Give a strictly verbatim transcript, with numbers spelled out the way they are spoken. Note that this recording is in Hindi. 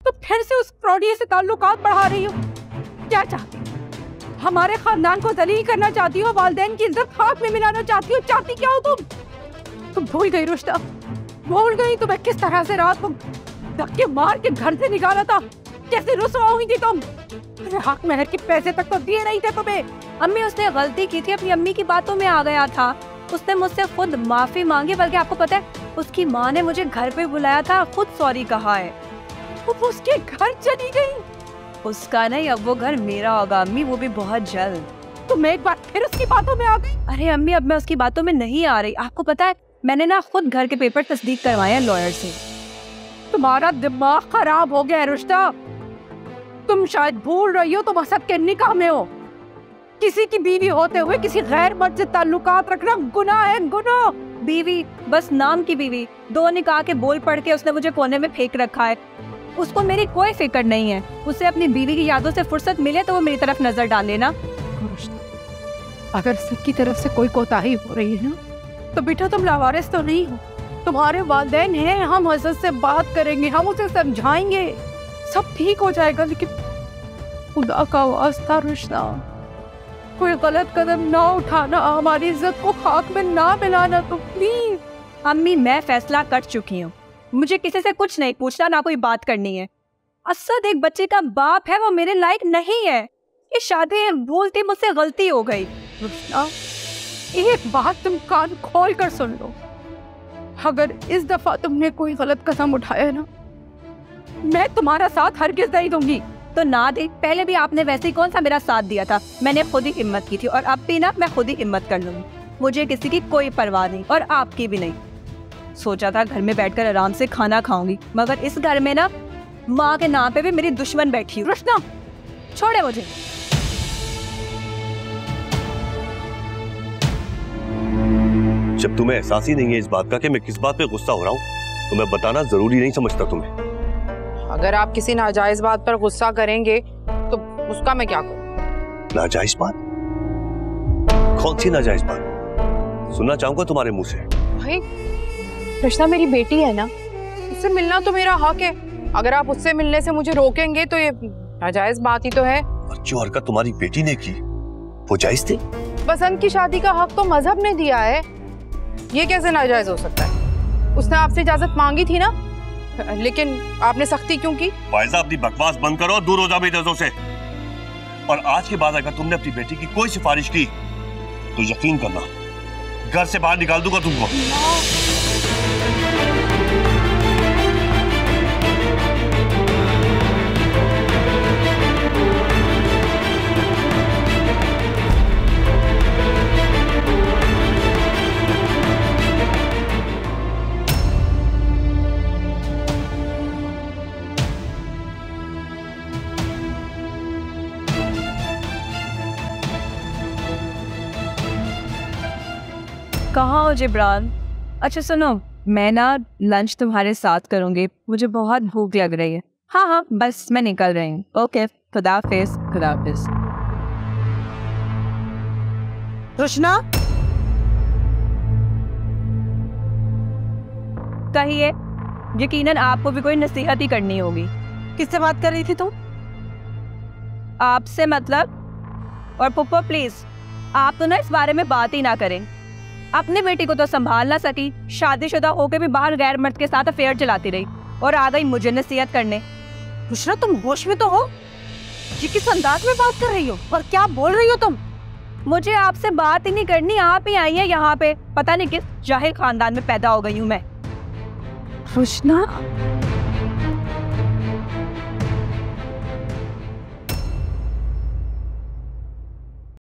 तो फिर से उस फ्रॉडी से ताल्लुकात बढ़ा रही हो। क्या चाहती हो? हमारे खानदान को जलील करना चाहती हो? वालिदैन की इज्जत खाक में मिलाना चाहती हो? चाहती क्या हो तुम? तुम भूल गई रुश्ता, भूल गई तुम्हें किस तरह से रात को धक्के मार के घर से निकाला था, कैसे रुसवा हुई थी तुम। अरे हक महर के पैसे तक तो दिए नहीं थे तुम्हें। अम्मी उसने गलती की थी, अपनी अम्मी की बातों में आ गया था। उसने मुझसे खुद माफी मांगी, बल्कि आपको पता है उसकी माँ ने मुझे घर पे बुलाया था, खुद सॉरी कहा है। वो उसके घर चली गई? उसका नहीं, अब वो घर मेरा होगा अम्मी, वो भी बहुत जल्द। तुम एक बार फिर उसकी बातों में आ गई? अरे अम्मी अब मैं उसकी बातों में नहीं आ रही। आपको पता है मैंने ना खुद घर के पेपर तस्दीक करवाए हैं लॉयर से। तुम्हारा दिमाग खराब हो गया है रुश्ता। तुम शायद भूल रही हो तुम असद के निकाह में हो। किसी की बीवी होते हुए किसी गैर मर्द से ताल्लुकात रखना गुनाह है, गुनाह। बीवी, बस नाम की बीवी। दो निकाह के बोल पढ़ के उसने मुझे कोने में फेंक रखा है। उसको मेरी कोई फिक्र नहीं है। उसे अपनी बीवी की यादों से फुर्सत मिले तो वो मेरी तरफ नजर डाले ना। अगर सबकी तरफ से कोई कोताही हो रही है ना, तो बेटा तुम लावारिस तो नहीं हो। तुम्हारे वालिदैन हैं, हम हसद से बात करेंगे, हम उसे समझाएंगे, सब ठीक हो जाएगा। लेकिन खुदा का वास्ता रुश्ता, कोई गलत कदम ना उठाना, हमारी इज्जत को खाक में ना मिलाना तो प्लीज। अम्मी मैं फैसला कर चुकी हूँ, मुझे किसी से कुछ नहीं पूछना, ना कोई बात करनी है। असद एक बच्चे का बाप है, वो मेरे लायक नहीं है। ये शादी भूलती मुझसे गलती हो गई। रुश्ता एक बात तुम कान खोल कर सुन लो, अगर इस दफा तुमने कोई गलत कदम उठाया ना, मैं तुम्हारा साथ हरगिज़ नहीं दूंगी। तो ना दे, पहले भी आपने वैसे ही कौन सा मेरा साथ दिया था। मैंने खुद ही हिम्मत की थी और अब भी ना मैं खुद ही हिम्मत कर लूंगी। मुझे किसी की कोई परवाह नहीं और आपकी भी नहीं। सोचा था घर में बैठकर आराम से खाना खाऊंगी, मगर इस घर में ना माँ के नाम पे भी मेरी दुश्मन बैठी है। रुश्ता छोड़े मुझे। जब तुम्हें एहसास ही नहीं है इस बात का कि मैं किस बात पे गुस्सा हो रहा हूँ, तो मैं बताना जरूरी नहीं समझता तुम्हें। अगर आप किसी नाजायज बात पर गुस्सा करेंगे तो उसका मैं क्या करूं? नाजायज बात? कौन सी नाजायज बात? सुनना चाहूंगा तुम्हारे मुंह से। भाई रुश्ता मेरी बेटी है ना, उससे मिलना तो मेरा हक है। अगर आप उससे मिलने से मुझे रोकेंगे तो ये नाजायज बात ही तो है। और जो हरकत तुम्हारी बेटी ने की वो जायज थी? बसंत की शादी का हक तो मजहब ने दिया है, ये कैसे नाजायज हो सकता है? उसने आपसे इजाजत मांगी थी ना, लेकिन आपने सख्ती क्यों की? फायजा अपनी बकवास बंद करो, दूर हो जाओ मेरी नजरों से। और आज के बाद अगर तुमने अपनी बेटी की कोई सिफारिश की तो यकीन करना घर से बाहर निकाल दूंगा तुमको। कहाँ हो जिब्रान? अच्छा सुनो, मैं ना लंच तुम्हारे साथ करूँगी, मुझे बहुत भूख लग रही है। हाँ हाँ बस मैं निकल रही हूँ। ओके, खुदा हाफिज। खुदा हाफिज। रुशना कहिए। यकीनन आपको भी कोई नसीहत ही करनी होगी। किससे बात कर रही थी तुम? आपसे मतलब। और पुप्पो प्लीज आप तो ना इस बारे में बात ही ना करें। अपनी बेटी को तो संभाल ना सकी, शादीशुदा होकर भी बाहर गैर मर्द के साथ अफेयर चलाती रही और आ गई मुझे नसीहत करने। रुशना तुम होश में तो हो? ये किस अंदाज में बात कर रही हो और क्या बोल रही हो तुम? मुझे आपसे बात ही नहीं करनी, आप ही आई हैं यहाँ पे। पता नहीं किस जाहिल खानदान में पैदा हो गई हूँ मैं। रुशना